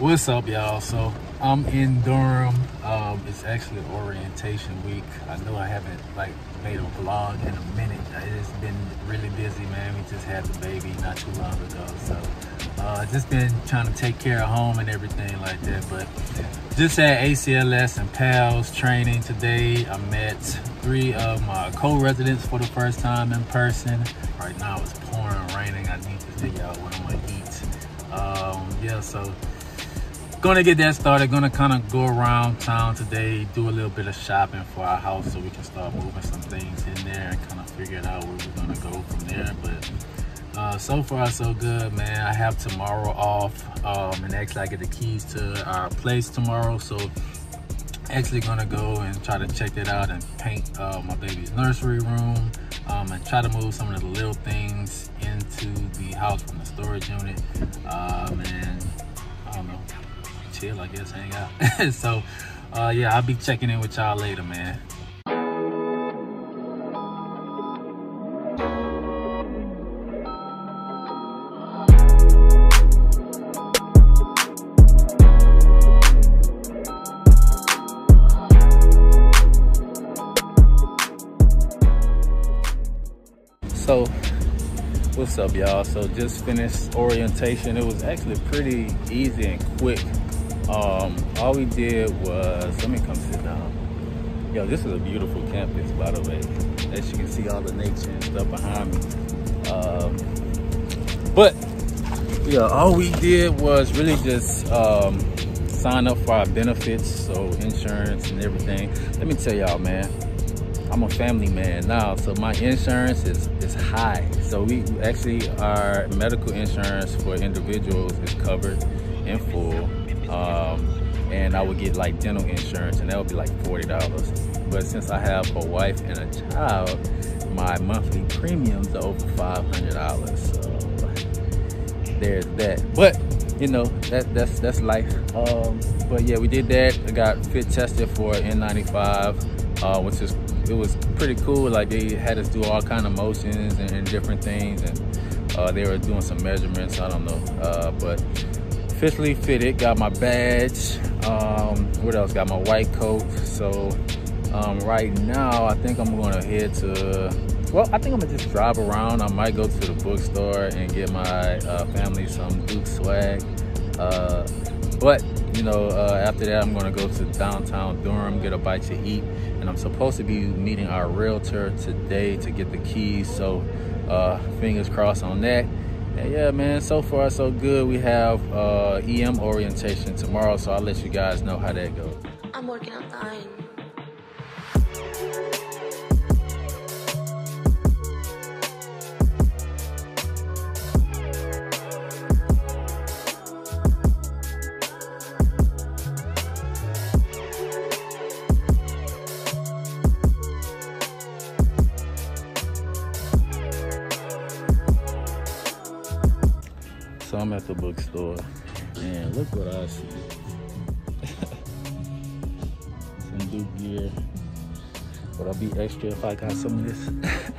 What's up, y'all? So I'm in Durham. It's actually orientation week. I know I haven't made a vlog in a minute. It's been really busy, man. We just had the baby not too long ago, so just been trying to take care of home and everything like that. But just had ACLS and PALS training today. I met 3 of my co-residents for the first time in person. Right now it's pouring, raining. I need to figure out what I'm gonna eat. Yeah, so gonna get that started. Gonna kind of go around town today, do a little bit of shopping for our house so we can start moving some things in there and kind of figure it out where we're gonna go from there. But so far so good, man. I have tomorrow off, and actually I get the keys to our place tomorrow, so actually gonna go and try to check that out and paint my baby's nursery room, and try to move some of the little things into the house from the storage unit, and I don't know, chill, I guess, hang out. So yeah, I'll be checking in with y'all later, man. So what's up, y'all? So just finished orientation. It was actually pretty easy and quick. All we did was, let me come sit down. Yo, this is a beautiful campus, by the way. As you can see, all the nature and stuff behind me. But yeah, all we did was really just sign up for our benefits, so insurance and everything. Let me tell y'all, man, I'm a family man now, so my insurance is high. So we actually, our medical insurance for individuals is covered in full. And I would get like dental insurance, and that would be like $40. But since I have a wife and a child, my monthly premiums are over $500. So there's that. But you know, that's life. But yeah, we did that. I got fit tested for N95, which is, it was pretty cool. Like, they had us do all kind of motions and different things, and they were doing some measurements. I don't know, but officially fitted. Got my badge. What else? Got my white coat. So right now I think I'm gonna head to, well, I think I'm gonna just drive around. I might go to the bookstore and get my family some Duke swag, but you know, after that I'm gonna go to downtown Durham, get a bite to eat, and I'm supposed to be meeting our realtor today to get the keys, so fingers crossed on that. And yeah, man, so far so good. We have EM orientation tomorrow, so I'll let you guys know how that goes. I'm working on time. So I'm at the bookstore, and look what I see. Some Duke gear. Would I be extra if I got some of this?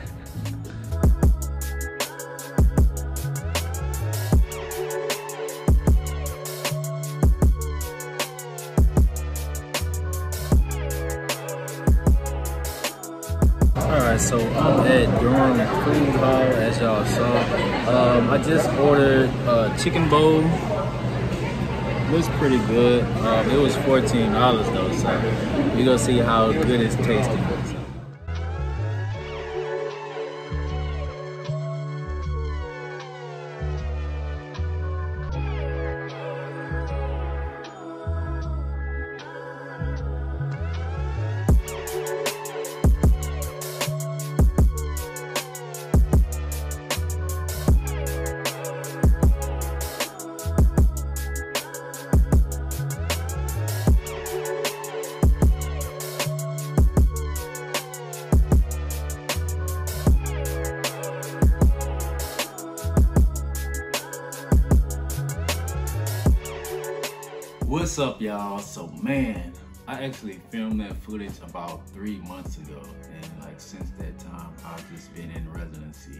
Alright, so I'm at Durham Food Hall, as y'all saw. I just ordered a chicken bowl. Looks pretty good. It was $14 though, so we're gonna see how good it's tasting. What's up, y'all? So man, I actually filmed that footage about 3 months ago, and like since that time I've just been in residency.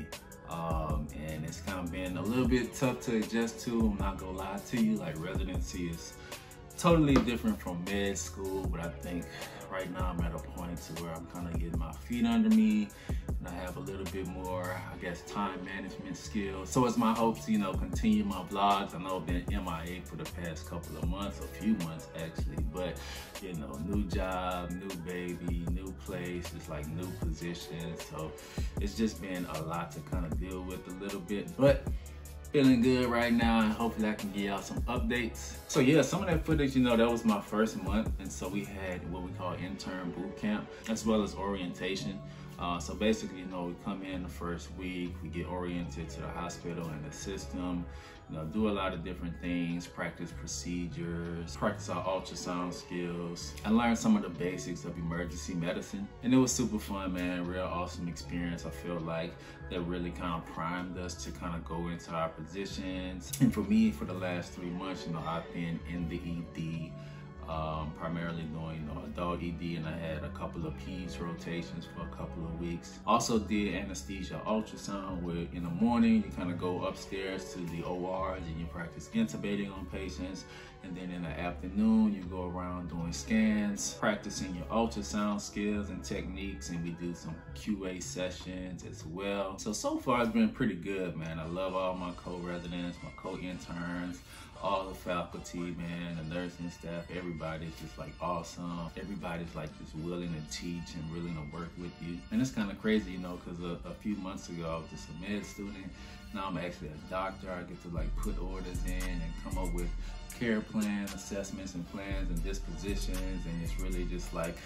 And it's kind of been a little bit tough to adjust to. I'm not gonna lie to you, like residency is totally different from med school, but I think right now I'm at a point to where I'm kind of getting my feet under me and I have a little bit more, I guess, time management skills. So it's my hope to, continue my vlogs. I know I've been MIA for the past couple of months, a few months actually, but new job, new baby, new place, it's like new position. So it's just been a lot to kind of deal with a little bit, but feeling good right now, and hopefully I can give y'all some updates. So yeah, some of that footage, that was my first month, and so we had what we call intern boot camp, as well as orientation. So basically, we come in the first week, we get oriented to the hospital and the system, do a lot of different things, practice procedures, practice our ultrasound skills, and learn some of the basics of emergency medicine. And it was super fun, man, real awesome experience. I feel like that really kind of primed us to kind of go into our positions. And for me, for the last 3 months, I've been in the ED, primarily doing adult ED, and I had a couple of peds rotations for a couple of weeks. Also did anesthesia ultrasound, where in the morning you kind of go upstairs to the ORs and you practice intubating on patients, and then in the afternoon you go around doing scans, practicing your ultrasound skills and techniques, and we do some QA sessions as well. So far it's been pretty good, man. I love all my co-residents, my co-interns, all the faculty, man, the nursing staff, everybody's just like awesome. Everybody's like just willing to teach and willing to work with you. And it's kind of crazy, because a few months ago I was just a med student. Now I'm actually a doctor. I get to like put orders in and come up with care plans, assessments and plans and dispositions, and it's really just like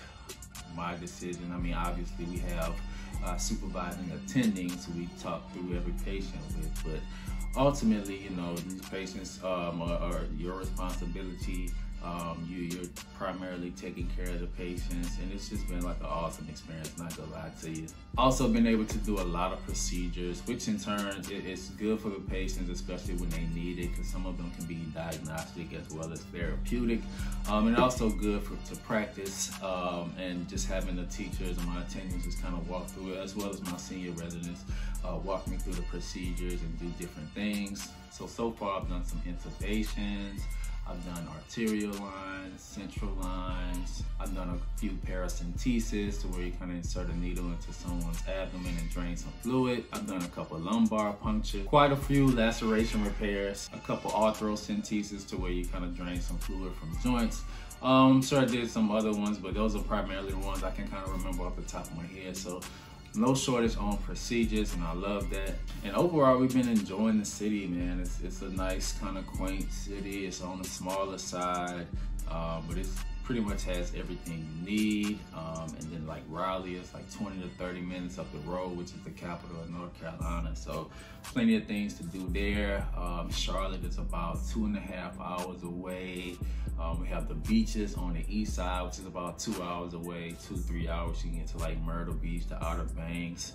my decision. I mean, obviously we have supervising attendings who we talk through every patient with, but ultimately, these patients are your responsibility. You're primarily taking care of the patients, and it's just been like an awesome experience, not gonna lie to you. Also been able to do a lot of procedures, which in turn it's good for the patients, especially when they need it, because some of them can be diagnostic as well as therapeutic, and also good to practice, and just having the teachers and my attendants just kind of walk through it, as well as my senior residents walk me through the procedures and do different things. So far I've done some intubations, I've done arterial lines, central lines. I've done a few paracentesis, to where you kind of insert a needle into someone's abdomen and drain some fluid. I've done a couple lumbar puncture, quite a few laceration repairs, a couple arthrocentesis, to where you kind of drain some fluid from joints. I'm sure I did some other ones, but those are primarily the ones I can kind of remember off the top of my head. So no shortage on procedures, and I love that. And overall, we've been enjoying the city, man. It's a nice kind of quaint city. It's on the smaller side, but it's pretty much has everything you need. And then like Raleigh, it's like 20 to 30 minutes up the road, which is the capital of North Carolina. So plenty of things to do there. Charlotte is about 2.5 hours away. We have the beaches on the east side, which is about 2 hours away, 2-3 hours. You can get to like Myrtle Beach, the Outer Banks,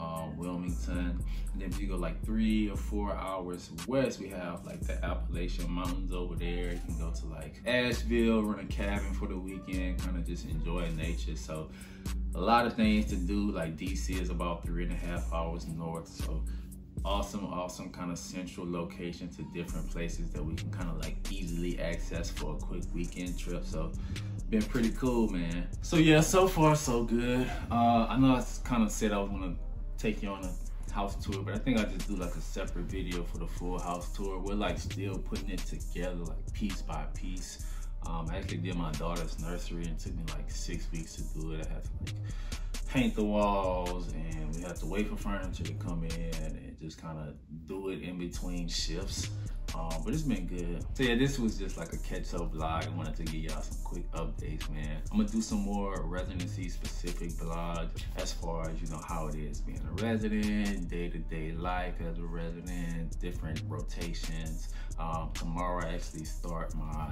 Wilmington. And then if you go like 3 or 4 hours west, we have like the Appalachian Mountains over there. You can go to like Asheville, rent a cabin for the weekend, kind of just enjoy nature. So a lot of things to do. Like DC is about 3.5 hours north. So awesome kind of central location to different places that we can kind of like easily access for a quick weekend trip. So been pretty cool, man. So yeah, so far so good. I know I kind of said I was gonna take you on a house tour, but I think I just do like a separate video for the full house tour. We're like still putting it together like piece by piece. I actually did my daughter's nursery, and it took me like 6 weeks to do it. I had to like paint the walls, and we had to wait for furniture to come in and just kind of do it in between shifts. But it's been good. So yeah, this was just like a catch-up vlog. I wanted to give y'all some quick updates, man. I'm gonna do some more residency specific vlogs as far as, how it is being a resident, day-to-day life as a resident, different rotations. Tomorrow I actually start my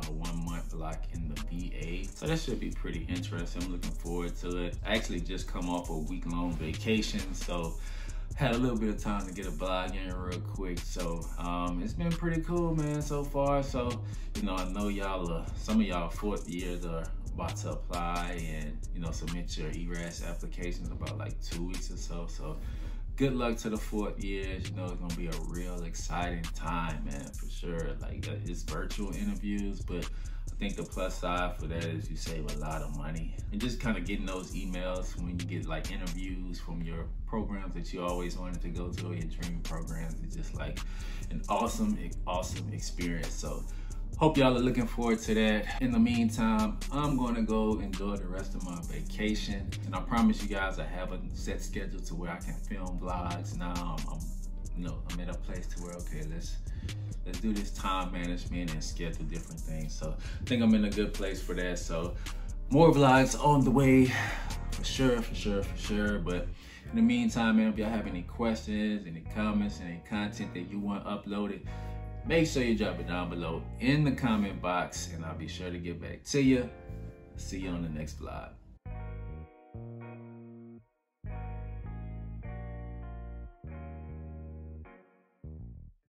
1 month block in the VA. So that should be pretty interesting. I'm looking forward to it. I actually just come off a week-long vacation, so had a little bit of time to get a blog in real quick. So it's been pretty cool, man, so far. So I know y'all some of y'all 4th years are about to apply and submit your ERAS applications about like 2 weeks or so. So good luck to the 4th years. You know, it's gonna be a real exciting time, man, for sure. Like, it's virtual interviews, but I think the plus side for that is you save a lot of money. And just kind of getting those emails when you get like interviews from your programs that you always wanted to go to, or your dream programs. It's just like an awesome experience. So hope y'all are looking forward to that. In the meantime, I'm gonna go enjoy the rest of my vacation. And I promise you guys I have a set schedule to where I can film vlogs. Now I'm at a place to where, okay, let's do this time management and schedule different things. So I think I'm in a good place for that. So more vlogs on the way, for sure. But in the meantime, man, if y'all have any questions, any comments, any content that you want uploaded, make sure you drop it down below in the comment box, and I'll be sure to get back to you. See you on the next vlog.